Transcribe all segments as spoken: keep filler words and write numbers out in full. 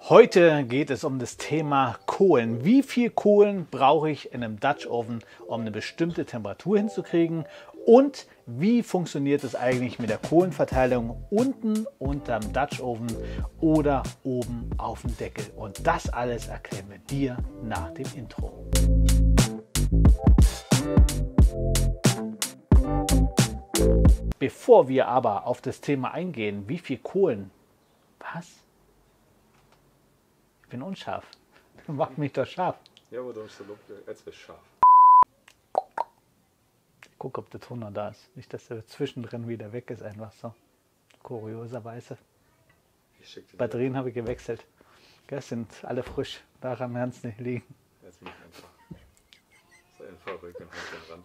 Heute geht es um das Thema Kohlen. Wie viel Kohlen brauche ich in einem Dutch Oven, um eine bestimmte Temperatur hinzukriegen? Und wie funktioniert es eigentlich mit der Kohlenverteilung unten unterm Dutch Oven oder oben auf dem Deckel? Und das alles erklären wir dir nach dem Intro. Bevor wir aber auf das Thema eingehen, wie viel Kohlen, was? Ich bin unscharf. Mach mich doch scharf. Ja, aber du hast jetzt bist scharf. Guck, ob der Toner da ist. Nicht, dass der zwischendrin wieder weg ist, einfach so. Kurioserweise. Batterien habe ich gewechselt. Das sind alle frisch. Daran kann es nicht liegen. Jetzt mach einfach. So ein Verrückt und halt den Rand.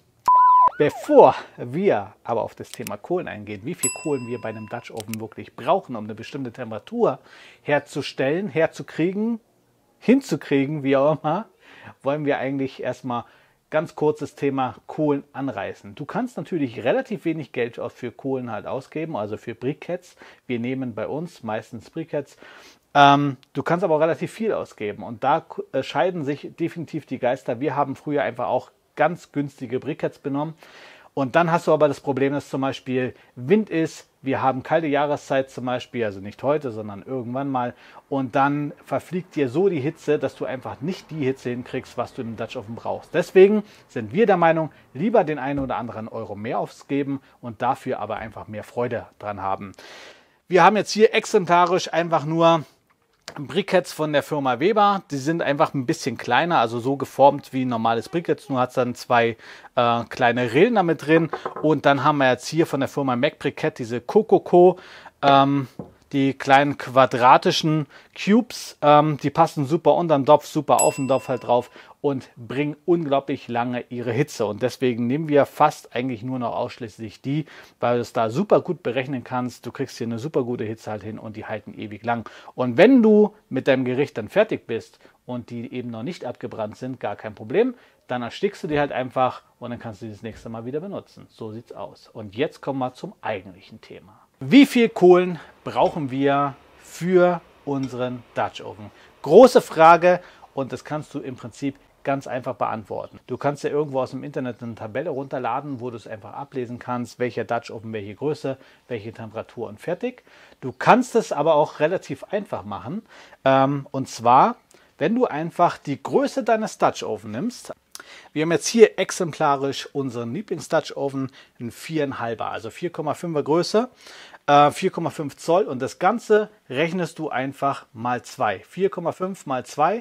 Bevor wir aber auf das Thema Kohlen eingehen, wie viel Kohlen wir bei einem Dutch Oven wirklich brauchen, um eine bestimmte Temperatur herzustellen, herzukriegen, hinzukriegen, wie auch immer, wollen wir eigentlich erstmal ganz kurz das Thema Kohlen anreißen. Du kannst natürlich relativ wenig Geld für Kohlen halt ausgeben, also für Briketts. Wir nehmen bei uns meistens Briketts. Ähm, du kannst aber auch relativ viel ausgeben und da äh, scheiden sich definitiv die Geister. Wir haben früher einfach auch ganz günstige Briketts benommen. Und dann hast du aber das Problem, dass zum Beispiel Wind ist, wir haben kalte Jahreszeit zum Beispiel, also nicht heute, sondern irgendwann mal. Und dann verfliegt dir so die Hitze, dass du einfach nicht die Hitze hinkriegst, was du im Dutch Oven brauchst. Deswegen sind wir der Meinung, lieber den einen oder anderen Euro mehr ausgeben und dafür aber einfach mehr Freude dran haben. Wir haben jetzt hier exemplarisch einfach nur Briketts von der Firma Weber, die sind einfach ein bisschen kleiner, also so geformt wie ein normales Briketts, nur hat es dann zwei äh, kleine Rillen damit drin. Und dann haben wir jetzt hier von der Firma Mac Briquette diese Cococo, ähm, die kleinen quadratischen Cubes, ähm, die passen super unter den Topf, super auf den Topf halt drauf und bringen unglaublich lange ihre Hitze. Und deswegen nehmen wir fast eigentlich nur noch ausschließlich die, weil du es da super gut berechnen kannst. Du kriegst hier eine super gute Hitze halt hin und die halten ewig lang. Und wenn du mit deinem Gericht dann fertig bist und die eben noch nicht abgebrannt sind, gar kein Problem, dann erstickst du die halt einfach und dann kannst du die das nächste Mal wieder benutzen. So sieht's aus. Und jetzt kommen wir zum eigentlichen Thema. Wie viel Kohlen brauchen wir für unseren Dutch Oven? Große Frage und das kannst du im Prinzip ganz einfach beantworten. Du kannst ja irgendwo aus dem Internet eine Tabelle runterladen, wo du es einfach ablesen kannst, welcher Dutch Oven, welche Größe, welche Temperatur und fertig. Du kannst es aber auch relativ einfach machen. Ähm, und zwar, wenn du einfach die Größe deines Dutch Oven nimmst. Wir haben jetzt hier exemplarisch unseren Lieblings-Dutch Oven, ein vier Komma fünfer, also vier Komma fünfer Größe, äh, vier Komma fünf Zoll und das Ganze rechnest du einfach mal zwei. vier Komma fünf mal zwei,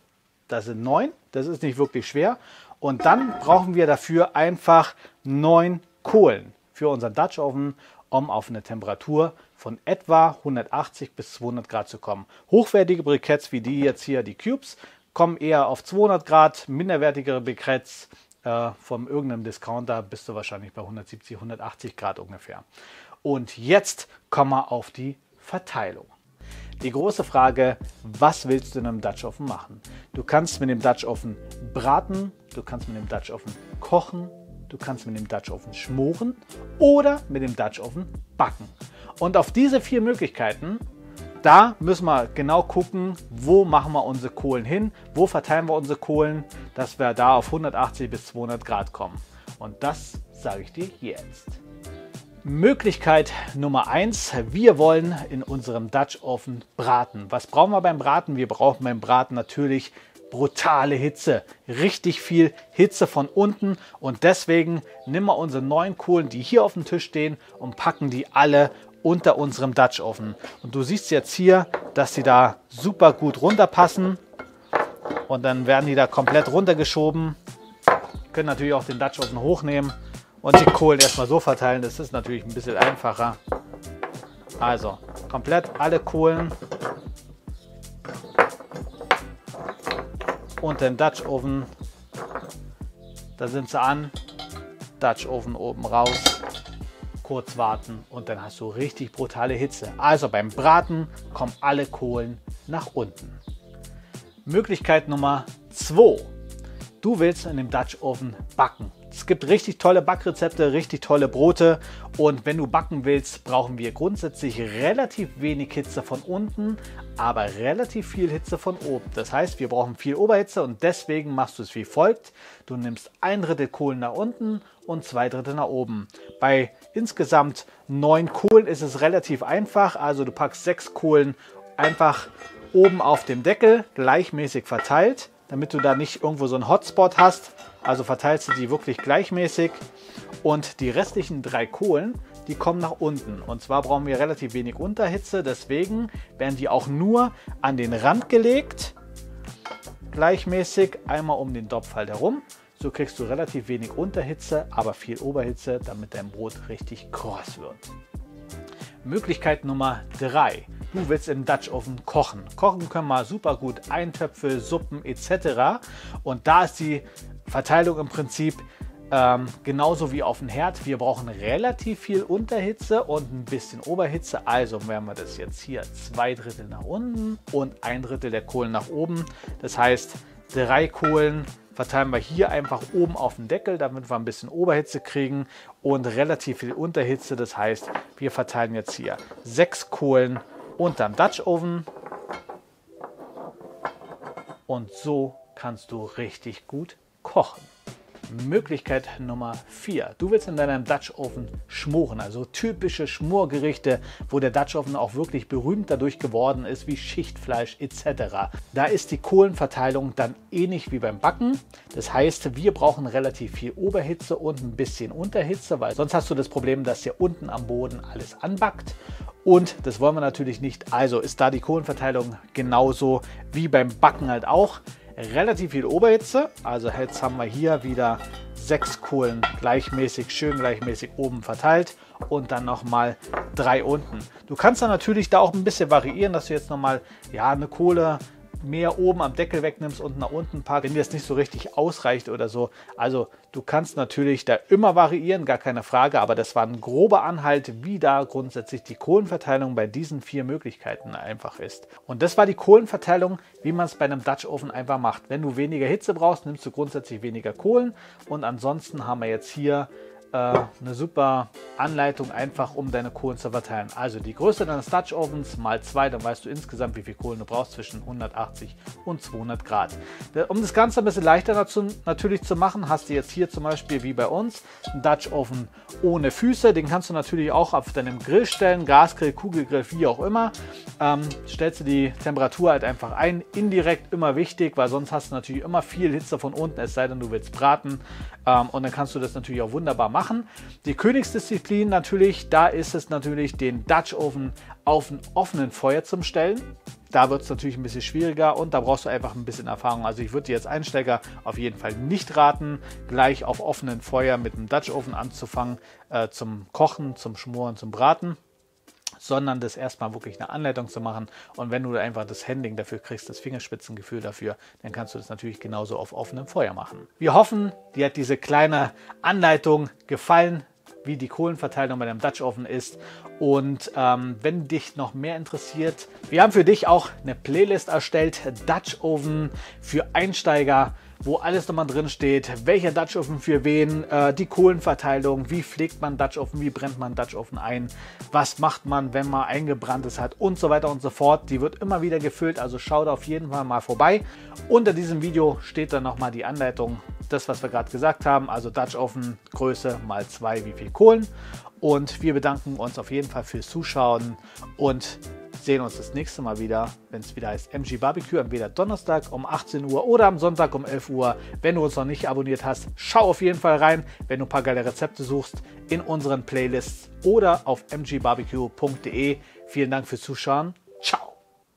das sind neun, das ist nicht wirklich schwer. Und dann brauchen wir dafür einfach neun Kohlen für unseren Dutch Oven, um auf eine Temperatur von etwa hundertachtzig bis zweihundert Grad zu kommen. Hochwertige Briketts wie die jetzt hier, die Cubes, kommen eher auf zweihundert Grad, minderwertigere Briketts äh, von irgendeinem Discounter bist du wahrscheinlich bei hundertsiebzig, hundertachtzig Grad ungefähr. Und jetzt kommen wir auf die Verteilung. Die große Frage, was willst du in einem Dutch Oven machen? Du kannst mit dem Dutch Oven braten, du kannst mit dem Dutch Oven kochen, du kannst mit dem Dutch Oven schmoren oder mit dem Dutch Oven backen. Und auf diese vier Möglichkeiten, da müssen wir genau gucken, wo machen wir unsere Kohlen hin, wo verteilen wir unsere Kohlen, dass wir da auf hundertachtzig bis zweihundert Grad kommen. Und das sage ich dir jetzt. Möglichkeit Nummer eins, wir wollen in unserem Dutch Oven braten. Was brauchen wir beim Braten? Wir brauchen beim Braten natürlich brutale Hitze, richtig viel Hitze von unten und deswegen nehmen wir unsere neun Kohlen, die hier auf dem Tisch stehen und packen die alle unter unserem Dutch Oven. Und du siehst jetzt hier, dass sie da super gut runterpassen und dann werden die da komplett runtergeschoben. Wir können natürlich auch den Dutch Oven hochnehmen und die Kohlen erstmal so verteilen. Das ist natürlich ein bisschen einfacher. Also komplett alle Kohlen unter dem Dutch Oven. Da sind sie an. Dutch Oven oben raus. Kurz warten und dann hast du richtig brutale Hitze. Also beim Braten kommen alle Kohlen nach unten. Möglichkeit Nummer zwei. Du willst in dem Dutch Oven backen. Es gibt richtig tolle Backrezepte, richtig tolle Brote und wenn du backen willst, brauchen wir grundsätzlich relativ wenig Hitze von unten, aber relativ viel Hitze von oben. Das heißt, wir brauchen viel Oberhitze und deswegen machst du es wie folgt. Du nimmst ein Drittel Kohlen nach unten und zwei Drittel nach oben. Bei insgesamt neun Kohlen ist es relativ einfach, also du packst sechs Kohlen einfach oben auf dem Deckel gleichmäßig verteilt, damit du da nicht irgendwo so einen Hotspot hast. Also verteilst du die wirklich gleichmäßig und die restlichen drei Kohlen, die kommen nach unten. Und zwar brauchen wir relativ wenig Unterhitze, deswegen werden die auch nur an den Rand gelegt, gleichmäßig einmal um den Topf halt herum. So kriegst du relativ wenig Unterhitze, aber viel Oberhitze, damit dein Brot richtig kross wird. Möglichkeit Nummer drei. Du willst im Dutch Oven kochen. Kochen können wir super gut Eintöpfe, Suppen et cetera. Und da ist die Verteilung im Prinzip ähm, genauso wie auf dem Herd. Wir brauchen relativ viel Unterhitze und ein bisschen Oberhitze. Also werden wir das jetzt hier zwei Drittel nach unten und ein Drittel der Kohlen nach oben. Das heißt, drei Kohlen verteilen wir hier einfach oben auf den Deckel, damit wir ein bisschen Oberhitze kriegen und relativ viel Unterhitze. Das heißt, wir verteilen jetzt hier sechs Kohlen unterm Dutch Oven und so kannst du richtig gut kochen. Möglichkeit Nummer vier. Du willst in deinem Dutch Oven schmoren, also typische Schmorgerichte, wo der Dutch Oven auch wirklich berühmt dadurch geworden ist, wie Schichtfleisch et cetera. Da ist die Kohlenverteilung dann ähnlich wie beim Backen. Das heißt, wir brauchen relativ viel Oberhitze und ein bisschen Unterhitze, weil sonst hast du das Problem, dass hier unten am Boden alles anbackt. Und das wollen wir natürlich nicht. Also ist da die Kohlenverteilung genauso wie beim Backen halt auch. Relativ viel Oberhitze, also jetzt haben wir hier wieder sechs Kohlen gleichmäßig, schön gleichmäßig oben verteilt und dann nochmal drei unten. Du kannst dann natürlich da auch ein bisschen variieren, dass du jetzt nochmal ja, eine Kohle mehr oben am Deckel wegnimmst und nach unten packst, wenn dir das nicht so richtig ausreicht oder so. Also du kannst natürlich da immer variieren, gar keine Frage, aber das war ein grober Anhalt, wie da grundsätzlich die Kohlenverteilung bei diesen vier Möglichkeiten einfach ist. Und das war die Kohlenverteilung, wie man es bei einem Dutch Oven einfach macht. Wenn du weniger Hitze brauchst, nimmst du grundsätzlich weniger Kohlen und ansonsten haben wir jetzt hier eine super Anleitung einfach, um deine Kohlen zu verteilen. Also die Größe deines Dutch Ovens mal zwei, dann weißt du insgesamt, wie viel Kohlen du brauchst zwischen hundertachtzig und zweihundert Grad. Um das Ganze ein bisschen leichter dazu, natürlich zu machen, hast du jetzt hier zum Beispiel wie bei uns einen Dutch Oven ohne Füße. Den kannst du natürlich auch auf deinem Grill stellen, Gasgrill, Kugelgrill, wie auch immer. Ähm, stellst du die Temperatur halt einfach ein, indirekt immer wichtig, weil sonst hast du natürlich immer viel Hitze von unten, es sei denn, du willst braten. Ähm, und dann kannst du das natürlich auch wunderbar machen. Die Königsdisziplin natürlich, da ist es natürlich, den Dutch Oven auf ein offenen Feuer zu stellen. Da wird es natürlich ein bisschen schwieriger und da brauchst du einfach ein bisschen Erfahrung. Also ich würde dir als Einsteiger auf jeden Fall nicht raten, gleich auf offenen Feuer mit dem Dutch Oven anzufangen, äh, zum Kochen, zum Schmoren, zum Braten, sondern das erstmal wirklich eine Anleitung zu machen. Und wenn du einfach das Handling dafür kriegst, das Fingerspitzengefühl dafür, dann kannst du das natürlich genauso auf offenem Feuer machen. Wir hoffen, dir hat diese kleine Anleitung gefallen, wie die Kohlenverteilung bei dem Dutch Oven ist. Und ähm, wenn dich noch mehr interessiert, wir haben für dich auch eine Playlist erstellt, Dutch Oven für Einsteiger, wo alles nochmal drin steht, welcher Dutch Oven für wen, äh, die Kohlenverteilung, wie pflegt man Dutch Oven, wie brennt man Dutch Oven ein, was macht man, wenn man eingebranntes hat und so weiter und so fort. Die wird immer wieder gefüllt, also schau da auf jeden Fall mal vorbei. Unter diesem Video steht dann nochmal die Anleitung, das was wir gerade gesagt haben, also Dutch Oven Größe mal zwei, wie viel Kohlen. Und wir bedanken uns auf jeden Fall fürs Zuschauen und sehen uns das nächste Mal wieder, wenn es wieder heißt M G Barbecue, entweder Donnerstag um achtzehn Uhr oder am Sonntag um elf Uhr. Wenn du uns noch nicht abonniert hast, schau auf jeden Fall rein, wenn du ein paar geile Rezepte suchst, in unseren Playlists oder auf m g barbecue punkt de. Vielen Dank fürs Zuschauen. Ciao!